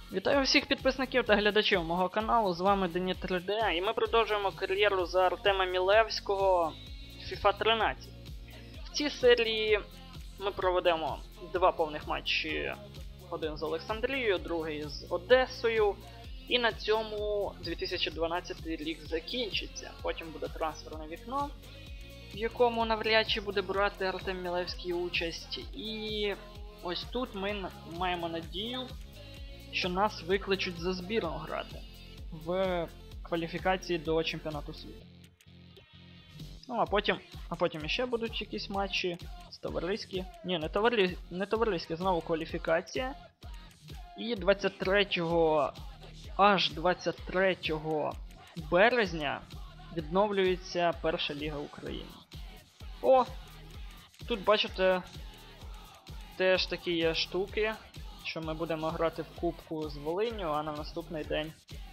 Вітаю всіх підписників та глядачів мого каналу, з вами Деніт 3D, і ми продовжуємо кар'єру за Артема Мілевського в FIFA 13. В цій серії ми проведемо два повних матчі, один з Олександрією, другий з Одесою, і на цьому 2012 рік закінчиться. Потім буде трансферне вікно, в якому навряд чи буде брати Артем Мілевський участь, і ось тут ми маємо надію, що нас викличуть за збірну грати в кваліфікації до чемпіонату світу. Ну, а потім іще будуть якісь матчі з товариські. Ні, не товариські, знову кваліфікація. І аж 23 березня відновлюється Перша Ліга України. О! Тут, бачите, теж такі є штуки, що ми будемо грати в Кубку з Волинню, а на наступний день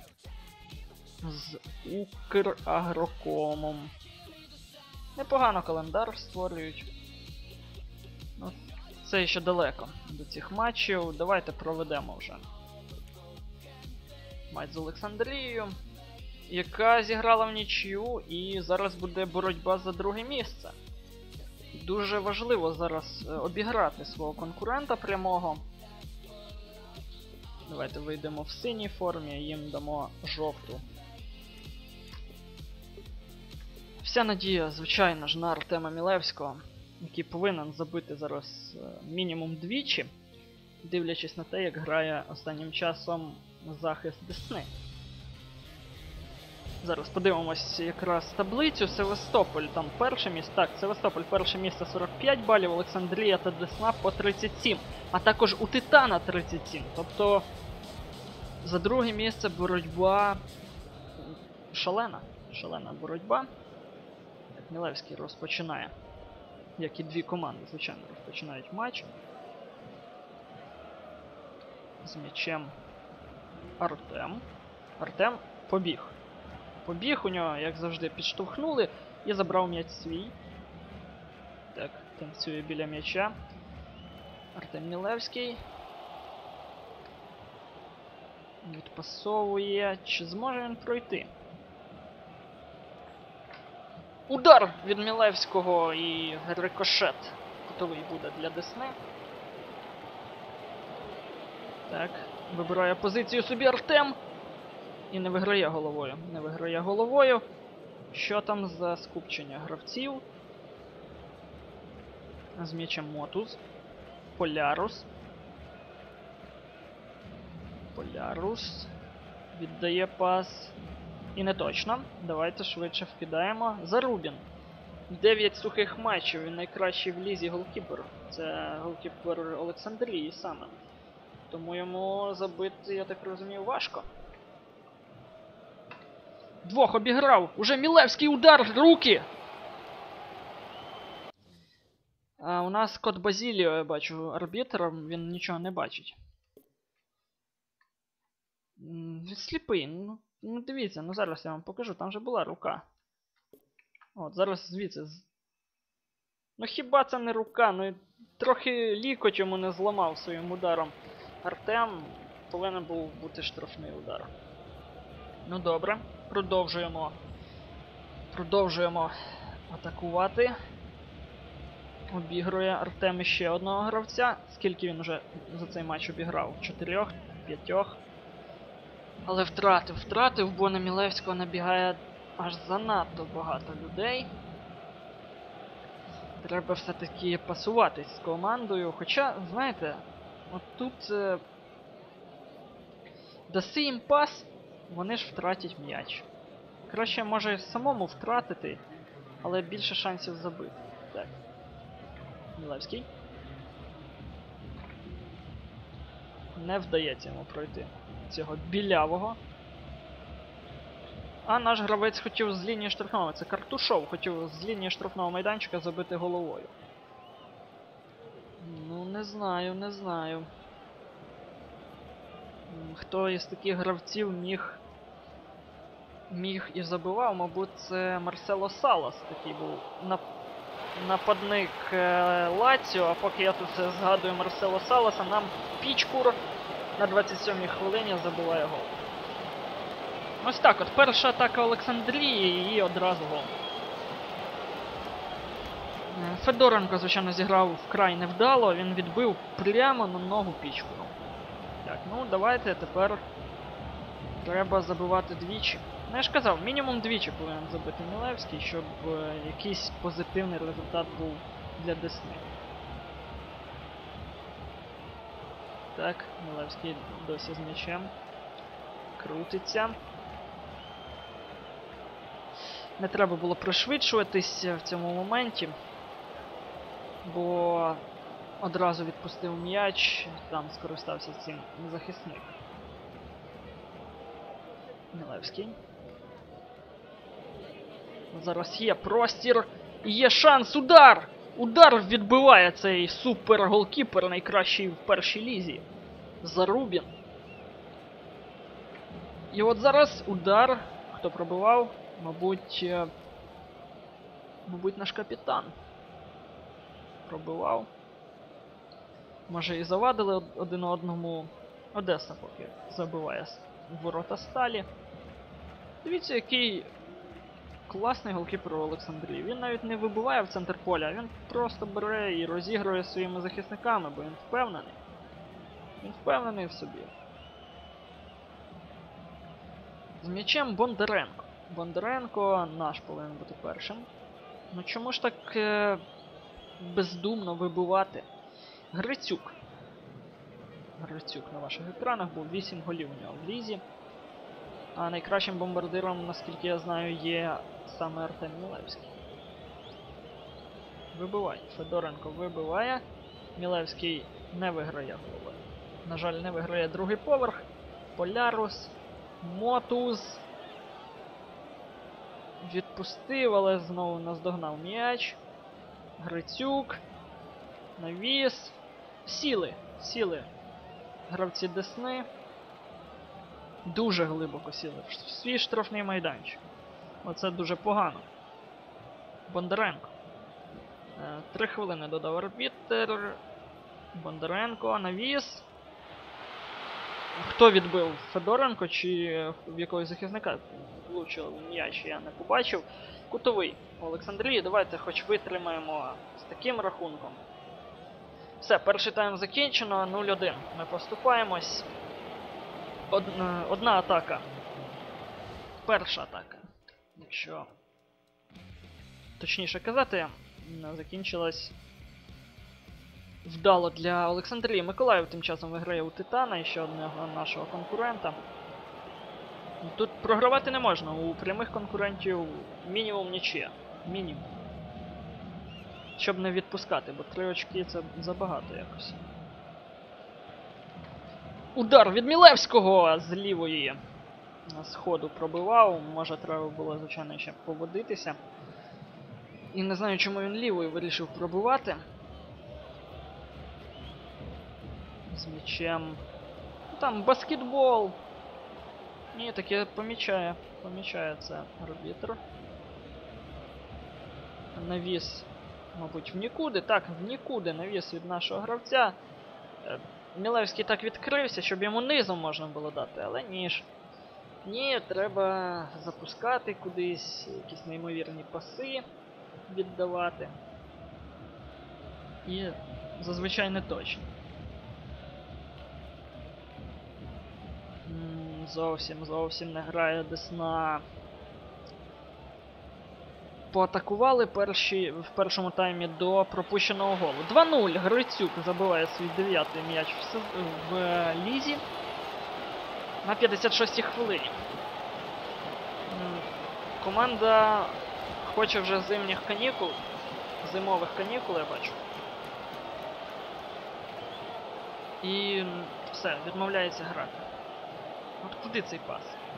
з Украгрокомом. Непогано календар створюють. Ну, це ще далеко до цих матчів. Давайте проведемо вже матч з Олександрією, яка зіграла в нічию, і зараз буде боротьба за друге місце. Дуже важливо зараз обіграти свого конкурента прямого. Давайте вийдемо в синій формі, їм дамо жовту. Вся надія, звичайно ж, на Артема Мілевського, який повинен забити зараз мінімум двічі, дивлячись на те, як грає останнім часом захист Десни. Зараз подивимось якраз таблицю. Севастополь там перше місце. Так, Севастополь перше місце 45 балів, Олександрія та Десна по 37. А також у Титана 37. Тобто за друге місце боротьба шалена. Шалена боротьба. Мілевський розпочинає. Як і дві команди, звичайно, розпочинають матч. З м'ячем Артем. Артем побіг. Побіг, у нього, як завжди, підштовхнули і забрав м'яч свій. Так, танцює біля м'яча. Артем Мілевський. Відпасовує. Чи зможе він пройти? Удар від Мілевського і рикошет. Готовий буде для Десни. Так, вибирає позицію собі Артем. І не виграє головою. Не виграє головою. Що там за скупчення гравців? З м'ячем Мотуз. Полярус. Полярус. Віддає пас. І не точно. Давайте швидше вкидаємо. Зарубін. 9 сухих матчів. Він найкращий в лізі голкіпер. Це голкіпер Олександрії саме. Тому йому забити, я так розумію, важко. Двох обіграв. Уже Мілевський удар. Руки! А у нас Кот Базіліо, я бачу, арбітр. Він нічого не бачить. Він сліпий. Ну дивіться, ну зараз я вам покажу. Там же була рука. От, зараз звідси. Ну хіба це не рука? Ну трохи лікоть йому не зламав своїм ударом. Артем повинен був бути штрафний удар. Ну добре, продовжуємо атакувати. Обігрує Артем ще одного гравця. Скільки він вже за цей матч обіграв? 4, 5. Але втратив, бо на Мілевського набігає аж занадто багато людей. Треба все-таки пасуватись з командою. Хоча, знаєте, от тут даси їм пас, вони ж втратять м'яч. Краще, може, самому втратити, але більше шансів забити. Так. Мілевський. Не вдається йому пройти цього білявого. А наш гравець хотів з лінії штрафного. Це Картушов хотів з лінії штрафного майданчика забити головою. Ну, не знаю. Хто із таких гравців міг і забивав, мабуть, це Марсело Салас, такий був нападник Лаціо. А поки я тут згадую Марсело Саласа, нам Пічкур на 27-й хвилині забиває гол. Ось так от, перша атака Олександрії і одразу гол. Федоренко, звичайно, зіграв вкрай невдало, він відбив прямо на ногу Пічкуру. Так, ну давайте тепер треба забивати двічі. Ну я ж казав, мінімум двічі повинен забити Мілевський, щоб якийсь позитивний результат був для Десни. Так, Мілевський досі з м'ячем. Крутиться. Не треба було пришвидшуватись в цьому моменті, бо одразу відпустив м'яч, там скористався цим захисник. Мілевський. Зараз є простір, і є шанс, удар! Удар відбиває цей супер-голкіпер, найкращий в першій лізі. Зарубін. І от зараз удар, хто пробивав, мабуть, наш капітан. Пробивав. Може і завадили один одному. Одеса поки забиває в ворота Сталі. Дивіться, який класний голкіпер у Олександрії. Він навіть не вибиває в центр поля, він просто бере і розігрує своїми захисниками, бо він впевнений. Він впевнений в собі. З м'ячем Бондаренко. Бондаренко наш повинен бути першим. Ну чому ж так бездумно вибивати? Грицюк. Грицюк на ваших екранах був 8 голів у нього в лізі. А найкращим бомбардиром, наскільки я знаю, є саме Артем Мілевський. Вибиває. Федоренко вибиває. Мілевський не виграє голови. На жаль, не виграє другий поверх. Полярус. Мотуз. Відпустив, але знову наздогнав м'яч. Грицюк. Навіс. Сіли. Сіли. Гравці Десни. Дуже глибоко сіли в свій штрафний майданчик. Оце дуже погано. Бондаренко. 3 хвилини додав арбітер. Бондаренко, навіс. Хто відбив? Федоренко чи в якогось захисника влучив м'яч, я не побачив. Кутовий. Олександрії, давайте хоч витримаємо з таким рахунком. Все, перший тайм закінчено, 0-1. Ми поступаємось. Одна атака. Перша атака. Якщо точніше казати, закінчилась вдало для Олександрії. Миколаїв тим часом виграє у Титана, і ще одного нашого конкурента. Тут програвати не можна, у прямих конкурентів мінімум нічия. Мінімум. Щоб не відпускати, бо 3 очки це забагато якось. Удар від Мілевського з лівої сходу пробивав. Може треба було, звичайно, ще поводитися. І не знаю, чому він лівою вирішив пробивати. З м'ячем. Там баскетбол. Ні, таке помічає. Помічає це арбітр. Навіс, мабуть, в нікуди. Так, в нікуди навіс від нашого гравця. Мілевський так відкрився, щоб йому низом можна було дати, але ні ж. Ні, треба запускати кудись, якісь неймовірні паси віддавати. І зазвичай не точно. Зовсім не грає Десна. Поатакували в першому таймі до пропущеного голу. 2-0. Грицюк забиває свій 9-й м'яч в лізі на 56-й хвилині. Команда хоче вже зимніх канікул, зимових канікул, я бачу. І все, відмовляється грати. От куди цей пас?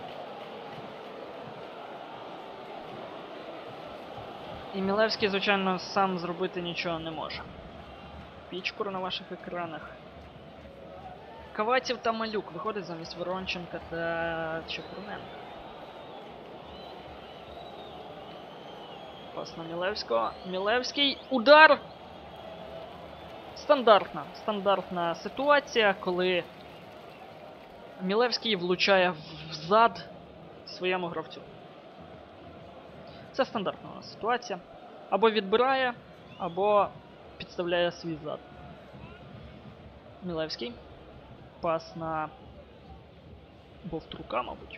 І Мілевський, звичайно, сам зробити нічого не може. Пічкур на ваших екранах. Каватів та Малюк виходить замість Воронченка та Чепурненка. Пас на Мілевського. Мілевський. Удар! Стандартна ситуація, коли Мілевський влучає в зад своєму гравцю. Це стандартна у нас ситуація. Або відбирає, або підставляє свій зад. Мілевський. Пас на Бовтрука, мабуть.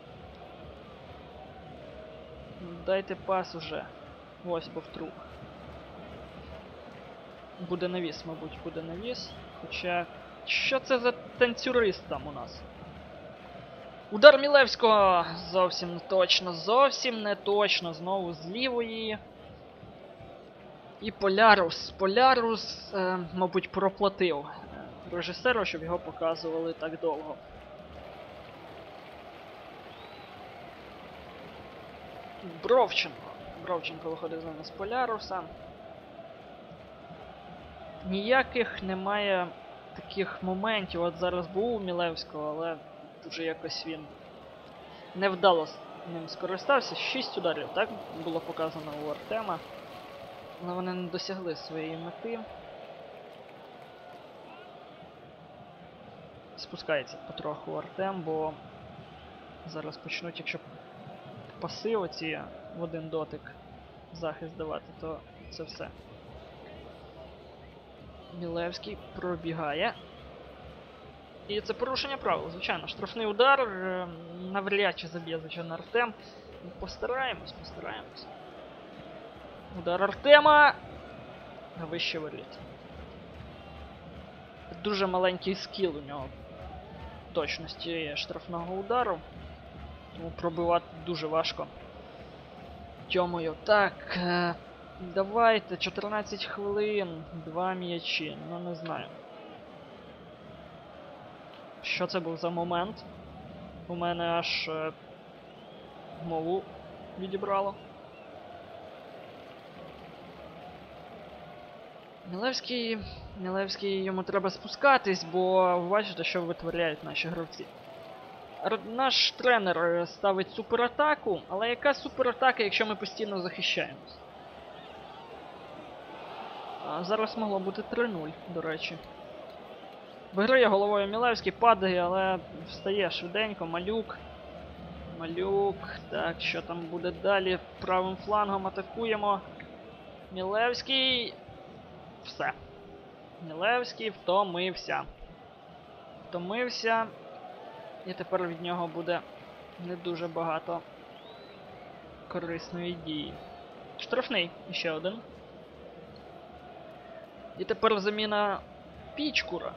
Дайте пас уже. Ось Бовтрук. Буде навіс, мабуть, буде навіс. Хоча... Що це за танцюрист там у нас? Удар Мілевського! Зовсім не точно, зовсім не точно. Знову з лівої. І Полярус. Полярус, мабуть, проплатив режисеру, щоб його показували так довго. Бровченко. Бровченко виходить замість Поляруса. Ніяких немає таких моментів. От зараз був у Мілевського, але дуже якось він невдало ним скористався. 6 ударів, так було показано у Артема. Але вони не досягли своєї мети. Спускається потроху Артем, бо зараз почнуть, якщо паси оці в один дотик захист давати, то це все. Мілевський пробігає. І це порушення правил, звичайно. Штрафний удар, навряд чи заб'є, звичайно, Артем. Постараємось. Удар Артема на вище воріт. Дуже маленький скіл у нього точності штрафного удару. Тому пробивати дуже важко. Тьомою. Так, давайте, 14 хвилин, 2 м'ячі, ну не знаю. Що це був за момент? У мене аж мову відібрало. Мілевський, йому треба спускатись, бо ви бачите, що витворяють наші гравці. Наш тренер ставить суператаку, але яка суператака, якщо ми постійно захищаємось? Зараз могло бути 3-0, до речі. Виграє головою Мілевський, падає, але встає швиденько. Малюк. Так, що там буде далі? Правим флангом атакуємо. Мілевський. Все. Мілевський втомився. І тепер від нього буде не дуже багато корисної дії. Штрафний, ще один. І тепер заміна Пічкура.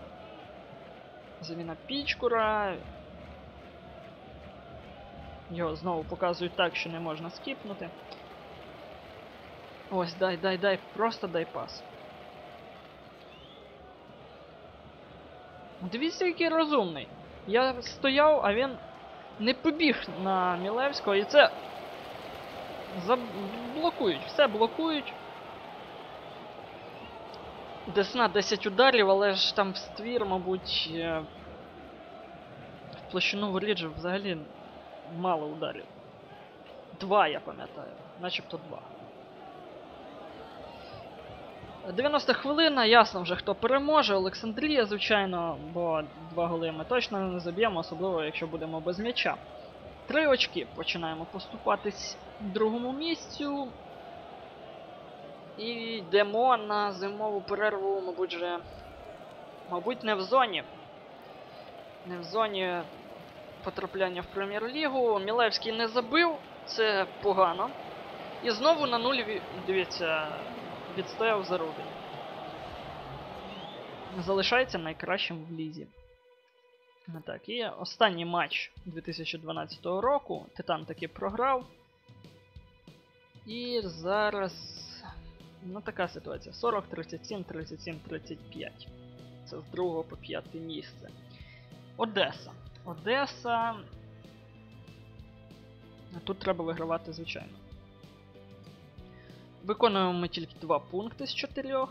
Його знову показують так, що не можна скіпнути. Ось, дай, просто дай пас. Дивіться, який розумний. Я стояв, а він не побіг на Мілевського, і це блокують, все блокують. Десна 10 ударів, але ж там в ствір, мабуть, в площину воріт же взагалі мало ударів. 2, я пам'ятаю, начебто 2. 90 хвилина, ясно вже хто переможе. Олександрія, звичайно, бо 2 голи ми точно не заб'ємо, особливо якщо будемо без м'яча. 3 очки, починаємо поступатись в другому місцю. І йдемо на зимову перерву, мабуть, не в зоні. Не в зоні потрапляння в Прем'єр-лігу. Мілевський не забив, це погано. І знову на 0, дивіться, відстояв за Рубін. Залишається найкращим в лізі. Так, і останній матч 2012 року. Титан таки програв. І зараз... ну така ситуація. 40, 37, 37, 35. Це з 2 по 5 місце. Одеса. Тут треба вигравати, звичайно. Виконуємо ми тільки 2 пункти з 4.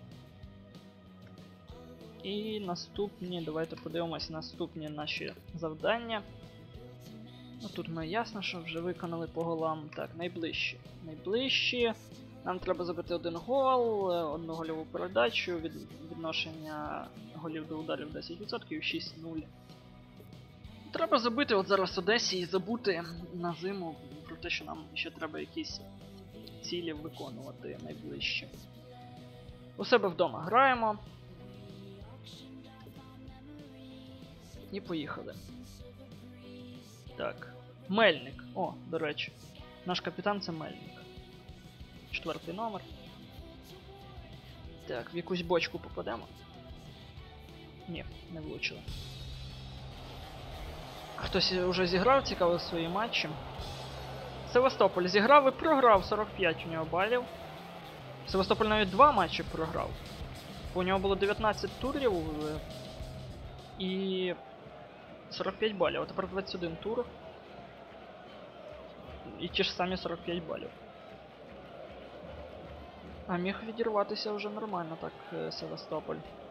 І наступні, давайте подивимось наступні наші завдання. Ну, тут ми ясно, що вже виконали по голам. Так, найближчі. Нам треба забити 1 гол, 1 гольову передачу, відношення голів до ударів 10%, 6-0. Треба забити от зараз Одесі і забути на зиму про те, що нам ще треба якісь цілі виконувати найближчі. У себе вдома граємо. І поїхали. Так. Мельник. О, до речі. Наш капітан це Мельник. 4-й номер. Так, в якусь бочку попадемо. Ні, не влучили. Хтось уже зіграв, цікаво, свої матчі. Севастополь зіграв і програв, 45 у нього балів. Севастополь навіть 2 матчі програв. У нього було 19 турів і 45 балів, а тепер 21 тур. І ті ж самі 45 балів. А міг відірватися вже нормально так Севастополь.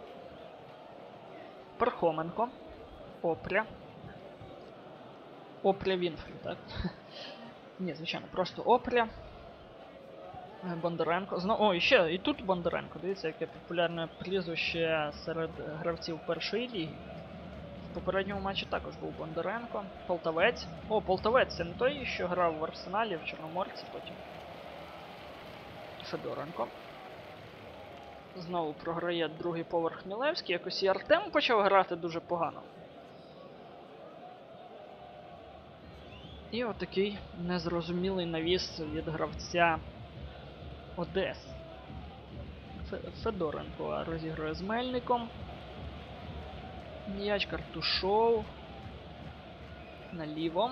Пархоменко. Опря. Опря Вінфрі, так? Ні, звичайно, просто Опря. Бондаренко. О, і тут Бондаренко. Дивіться, яке популярне прізвище серед гравців першої ліги. В попередньому матчі також був Бондаренко. Полтавець. О, Полтавець, це не той, що грав в Арсеналі, в Чорноморці потім. Федоренко. Знову програє другий поверх Мілевський. Якось і Артем почав грати дуже погано. І отакий незрозумілий навіс від гравця Одес. Федоренко розігрує з Мельником. М'яч Картушов. Наліво.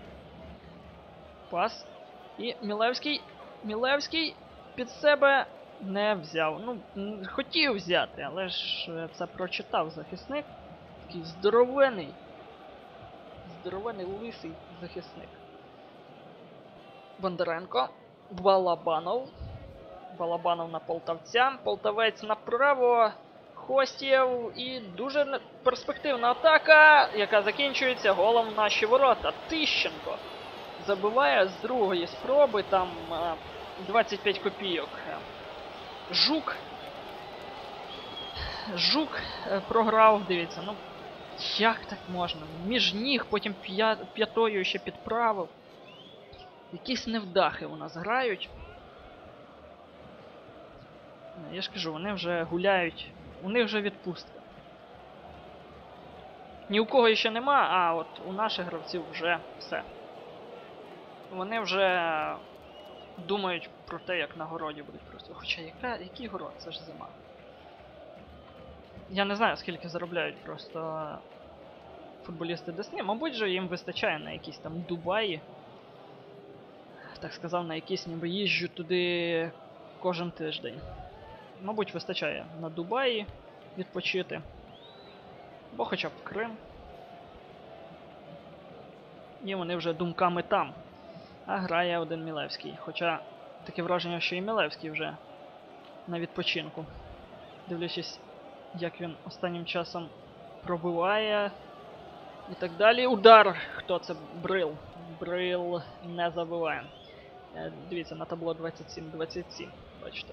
Пас. І Мілевський. Мілевський під себе не взяв. Ну, хотів взяти, але ж це прочитав захисник. Такий здоровений. Здоровений лисий захисник. Бондаренко. Балабанов. Балабанов на полтавця. Полтавець направо. Хостєв. І дуже перспективна атака, яка закінчується голом в наші ворота. Тищенко забиває з другої спроби. Там 25 копійок. Жук програв, дивіться, ну як так можна? Між ніг, потім п'ятою ще підправив. Якісь невдахи у нас грають. Я ж кажу, вони вже гуляють, у них вже відпустка. Ні у кого ще нема, а от у наших гравців вже все. Вони вже думають про те, як на городі будуть просто. Хоча який город? Це ж зима. Я не знаю, скільки заробляють просто футболісти Десни. Мабуть же їм вистачає на якісь там Дубаї. Так сказав, на якісь ніби їжджу туди кожен тиждень. Мабуть, вистачає на Дубаї відпочити. Бо хоча б Крим. І вони вже думками там. А грає один Мілевський. Хоча таке враження, що і Мілевський вже на відпочинку. Дивлячись, як він останнім часом пробиває і так далі. Удар! Хто це? Брил. Брил не забиває. Дивіться, на табло 27-27. Бачите.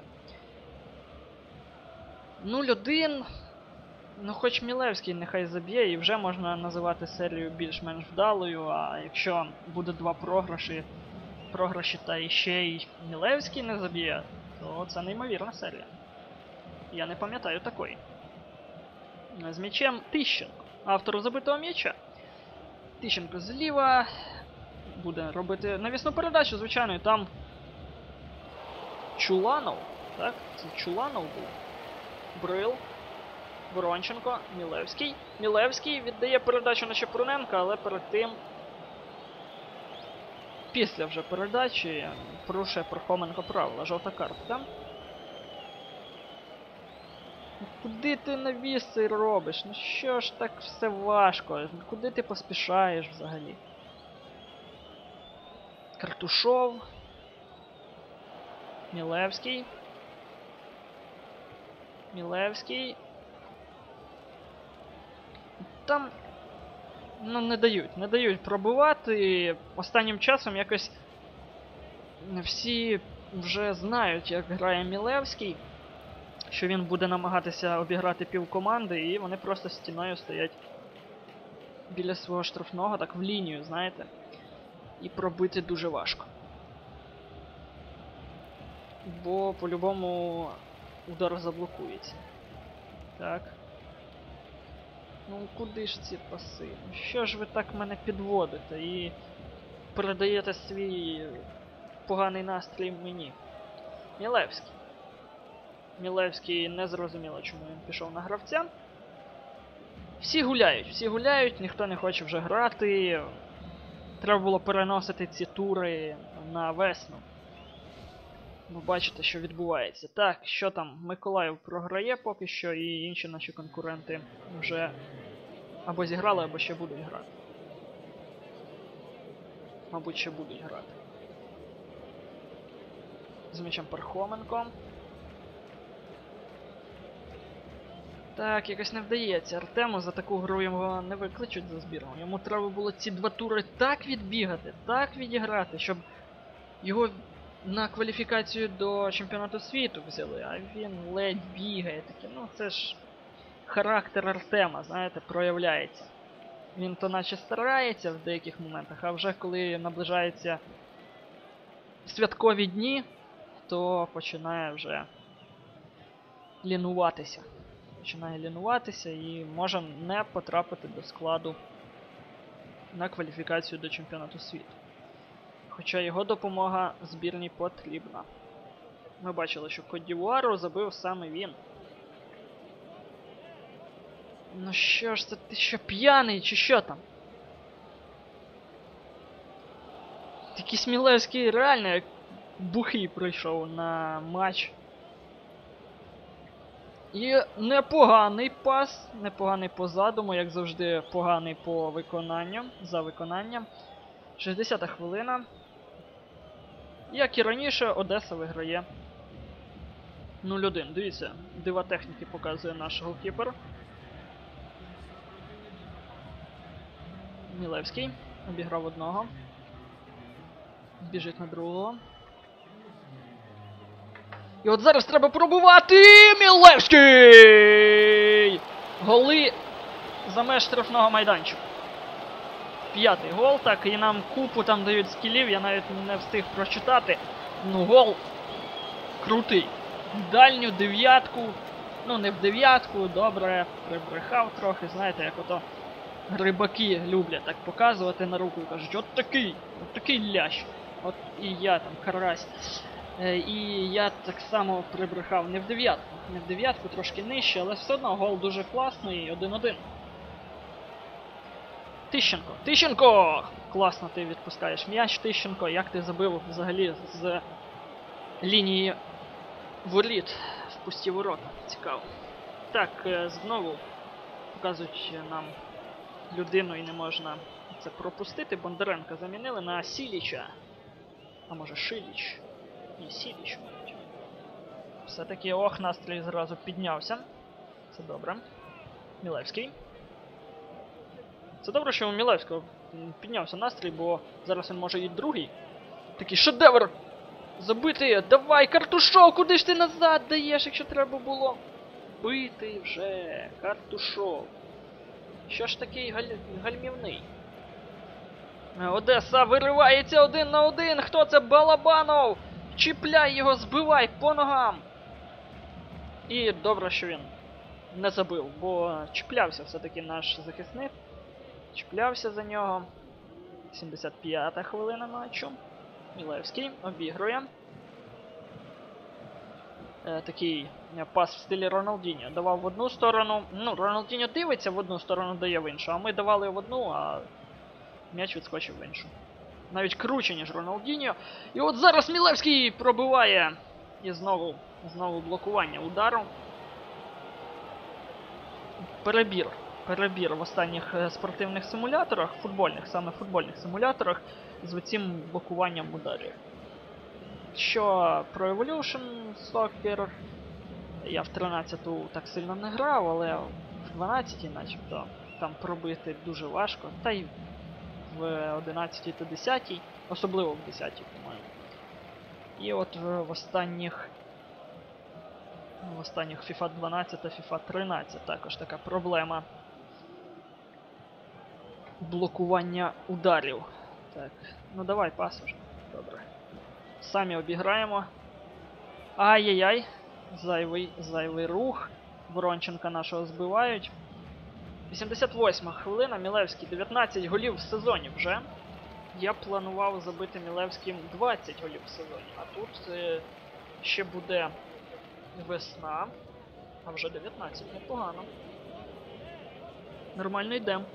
0-1. Ну, хоч Мілевський нехай заб'є, і вже можна називати серію більш-менш вдалою, а якщо буде 2 програші та іще й Мілевський не заб'є, то це неймовірна серія. Я не пам'ятаю такої. З м'ячем Тищенко. Автор забитого м'яча. Тищенко зліва. Буде робити навісну передачу, звичайно, і там Чуланов. Так, це Чуланов був. Брил. Воронченко. Мілевський. Мілевський віддає передачу на Чепурненка, але перед тим після вже передачі порушує Пархоменко правила. Жовта картка. Куди ти навіс цей робиш? Ну що ж так все важко? Куди ти поспішаєш взагалі? Картушов. Мілевський. Мілевський. Там ну, не дають пробивати. Останнім часом якось всі вже знають, як грає Мілевський, що він буде намагатися обіграти півкоманди, і вони просто стіною стоять біля свого штрафного, так в лінію, знаєте. І пробити дуже важко. Бо по-любому удар заблокується. Так. Ну куди ж ці паси? Ну що ж ви так мене підводите і передаєте свій поганий настрій мені? Мілевський. Мілевський не зрозуміло, чому він пішов на гравця. Всі гуляють, ніхто не хоче вже грати. Треба було переносити ці тури на весну. Ви бачите, що відбувається. Так, що там? Миколаїв програє поки що, і інші наші конкуренти вже або зіграли, або ще будуть грати. Мабуть, ще будуть грати. З м'ячем Пархоменко. Так, якось не вдається. Артему за таку гру його не викличуть за збірну. Йому треба було ці 2 тури так відбігати, так відіграти, щоб його на кваліфікацію до чемпіонату світу взяли, а він ледь бігає таке. Ну це ж характер Артема, знаєте, проявляється. Він то наче старається в деяких моментах, а вже коли наближаються святкові дні, то починає вже лінуватися. Починає лінуватися і може не потрапити до складу на кваліфікацію до чемпіонату світу. Хоча його допомога збірній потрібна. Ми бачили, що Кот-д'Івуару забив саме він. Ну що ж це, ти що, п'яний чи що там? Такий Смілевський реально як бухий прийшов на матч. І непоганий пас, непоганий по задуму, як завжди, поганий по виконанню, за виконанням. 60-та хвилина. Як і раніше, Одеса виграє 0-1. Дивіться, дива техніки показує наш голкіпер. Мілевський обіграв одного. Біжить на другого. І от зараз треба пробувати! Мілевський! Голи за меж штрафного майданчика. 5-й гол, так, і нам купу там дають скілів, я навіть не встиг прочитати. Ну, гол крутий. Дальню дев'ятку, ну не в дев'ятку, добре, прибрехав трохи, знаєте, як ото рибаки люблять так показувати на руку і кажуть, от такий лящ. От і я там карась. І я так само прибрехав не в дев'ятку, трошки нижче, але все одно гол дуже класний, 1-1. Тищенко! Класно ти відпускаєш м'яч, Тищенко, як ти забив взагалі з лінії воріт в пусті ворота. Цікаво. Так, знову показують нам людину і не можна це пропустити. Бондаренка замінили на Сіліча. А може Шиліч? Ні, Сіліч, мабуть. Все-таки, настрій зразу піднявся. Це добре. Мілевський. Це добре, що у Мілевського піднявся настрій, бо зараз він може і другий. Такий шедевр! Забити! Давай, Картушов! Куди ж ти назад даєш, якщо треба було? Бити вже! Картушов! Що ж такий гальмівний? Одеса виривається 1 на 1! Хто це? Балабанов! Чіпляй його, збивай по ногам! І добре, що він не забив, бо чіплявся все-таки наш захисник. Чіплявся за нього. 75-та хвилина матчу. Мілевський обігрує. Такий пас в стилі Роналдіньо. Давав в одну сторону. Ну, Роналдіньо дивиться в одну сторону, дає в іншу. А ми давали в одну, а м'яч відскочив в іншу. Навіть круче, ніж Роналдіньо. І от зараз Мілевський пробиває. І знову блокування удару. Перебір в останніх спортивних симуляторах, саме футбольних симуляторах, з оцим блокуванням ударів. Що Pro Evolution Soccer, я в 13-ту так сильно не грав, але в 12-й начебто там пробити дуже важко, та й в 11-й та 10-й, особливо в 10-й, по-моєму. І от в останніх FIFA 12 та FIFA 13 також така проблема. блокування ударів. Так, ну давай, пас уже. Добре. Самі обіграємо. Ай-яй-яй. Зайвий рух. Воронченка нашого збивають. 88 хвилина. Мілевський 19 голів в сезоні вже. Я планував забити Мілевським 20 голів в сезоні. А тут ще буде весна. А вже 19. Непогано. Нормально йдемо.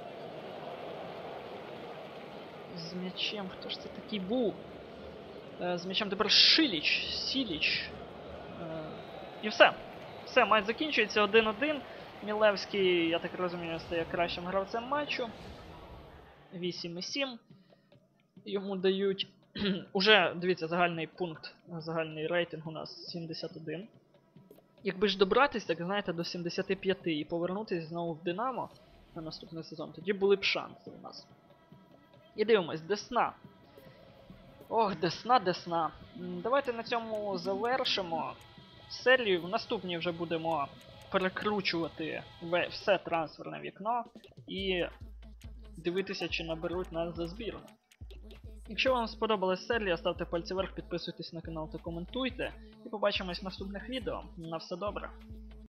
З м'ячем. Хто ж це такий був? З м'ячем тепер Сіліч. І все. Все, матч закінчується 1-1. Мілевський, я так розумію, стає кращим гравцем матчу. 8,7. Йому дають... Уже, дивіться, загальний пункт, загальний рейтинг у нас 71. Якби ж добратися, так знаєте, до 75 і повернутися знову в Динамо на наступний сезон, тоді були б шанси у нас. І дивимось, Десна. Ох, Десна. Давайте на цьому завершимо серію. В наступній вже будемо перекручувати все трансферне вікно і дивитися, чи наберуть нас за збірну. Якщо вам сподобалась серія, ставте пальці вверх, підписуйтесь на канал та коментуйте. І побачимось в наступних відео. На все добре.